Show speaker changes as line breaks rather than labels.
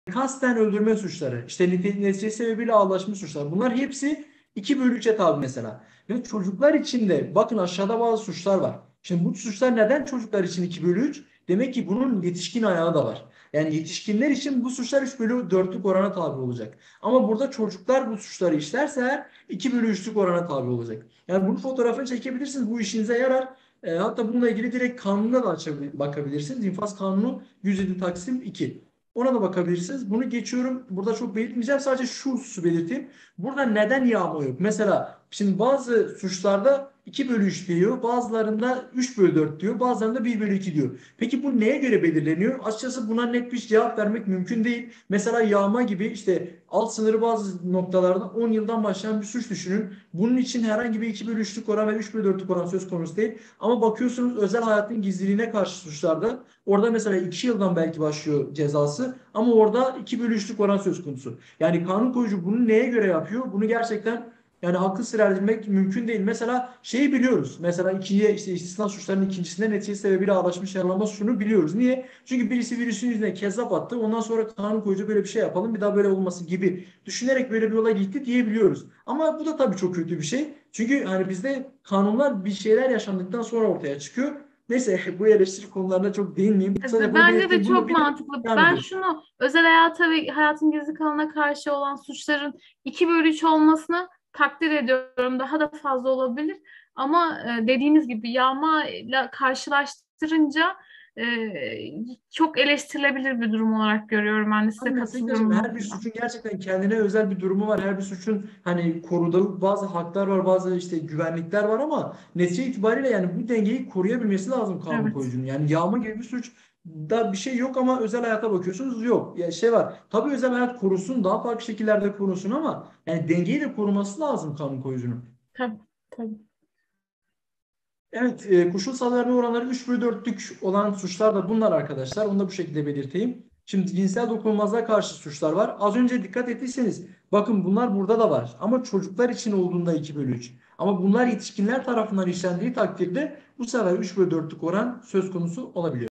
kasten öldürme suçları, işte neticesi sebebiyle ağırlaşmış suçlar. Bunlar hepsi 2 bölü 3'e tabi mesela. Ve çocuklar için de bakın aşağıda bazı suçlar var. Şimdi bu suçlar neden çocuklar için 2 bölü 3? Demek ki bunun yetişkin ayağı da var. Yani yetişkinler için bu suçlar 3 bölü 4'lük orana tabi olacak. Ama burada çocuklar bu suçları işlerse eğer 2 bölü 3'lük orana tabi olacak. Yani bunun fotoğrafını çekebilirsiniz. Bu işinize yarar. Hatta bununla ilgili direkt kanuna da bakabilirsiniz. İnfaz Kanunu 107 Taksim 2. Ona da bakabilirsiniz. Bunu geçiyorum. Burada çok belirtmeyeceğim. Sadece şu hususu belirteyim. Burada neden yağma yok? Mesela şimdi bazı suçlarda 2 bölü 3 diyor. Bazılarında 3 bölü 4 diyor. Bazılarında 1 bölü 2 diyor. Peki bu neye göre belirleniyor? Açıkçası buna net bir cevap vermek mümkün değil. Mesela yağma gibi işte alt sınırı bazı noktalarda 10 yıldan başlayan bir suç düşünün. Bunun için herhangi bir 2 bölü 3'lük oran ve 3 bölü 4'lük oran söz konusu değil. Ama bakıyorsunuz özel hayatın gizliliğine karşı suçlarda orada mesela 2 yıldan belki başlıyor cezası ama orada 2 bölü 3'lük oran söz konusu. Yani kanun koyucu bunu neye göre yapıyor? Bunu gerçekten yani akıl sır erdirmek mümkün değil. Mesela şeyi biliyoruz. Mesela ikinciye işte istisna suçlarının ikincisinde netice sebebiyle ağlaşmış yaralanma suçunu biliyoruz. Niye? Çünkü birisi virüsün yüzüne kezzap attı. Ondan sonra kanun koyucu böyle bir şey yapalım bir daha böyle olması gibi düşünerek böyle bir yola gitti diyebiliyoruz. Ama bu da tabii çok kötü bir şey. Çünkü hani bizde kanunlar bir şeyler yaşandıktan sonra ortaya çıkıyor. Neyse bu eleştiri konularına çok değinmeyeyim. Sadece bunu
Bence de
belirteyim. Bunu
çok
bilin.
mantıklı.
Devam
Ben
ediyoruz.
şunu özel hayata ve hayatın gizli kalanına karşı olan suçların 2 bölü 3 olmasını takdir ediyorum. Daha da fazla olabilir. Ama dediğiniz gibi yağma ile karşılaştırınca e, çok eleştirilebilir bir durum olarak görüyorum. Ben de size
Hani meslektaşım
katılıyorum bu
her bir
konuda.
suçun gerçekten kendine özel bir durumu var. Her bir suçun hani koruduğu bazı haklar var, bazı işte güvenlikler var ama netice itibariyle yani bu dengeyi koruyabilmesi lazım kanun
Evet.
koyucunun. Yani yağma gibi bir suç da bir şey yok ama özel hayata bakıyorsunuz yok. Ya şey var. Tabii özel hayat korusun, daha farklı şekillerde korusun ama yani dengeyi de koruması lazım kanun koyucunun.
Tabii, tabii.
Evet, koşul sağlayıcı oranları 3 bölü 4'lük olan suçlar da bunlar arkadaşlar. Onu da bu şekilde belirteyim. Şimdi cinsel dokunulmazlığa karşı suçlar var. Az önce dikkat ettiyseniz bakın bunlar burada da var. Ama çocuklar için olduğunda 2 bölü 3. Ama bunlar yetişkinler tarafından işlendiği takdirde bu sefer 3 bölü 4'lük oran söz konusu olabiliyor.